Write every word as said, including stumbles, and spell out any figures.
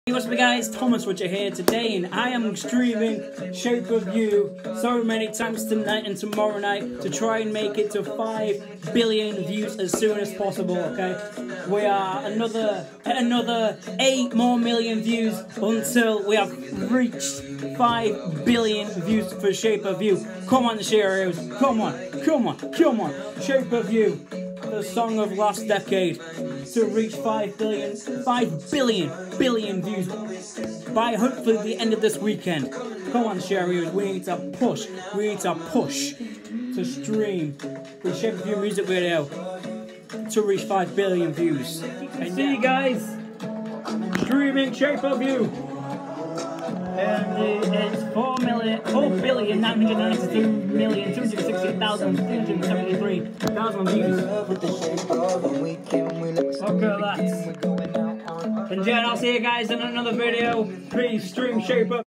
Hey, what's up guys, Thomas Witcher here today, and I am streaming Shape of You so many times tonight and tomorrow night to try and make it to five billion views as soon as possible, okay? We are another, another eight more million views until we have reached five billion views for Shape of You. Come on, Cheerios, come on, come on, come on, Shape of You. The song of last decade to reach five billion, five billion, billion views by hopefully the end of this weekend. Come on, Cheerios, we need to push, we need to push to stream the Shape of You music video to reach five billion views. I see you guys streaming Shape of You. And it's four million, four billion, nine hundred ninety-two million, two hundred sixty thousand, three hundred seventy-three thousand views. Look at that. And yeah, I'll see you guys in another video. Please stream Shape Up.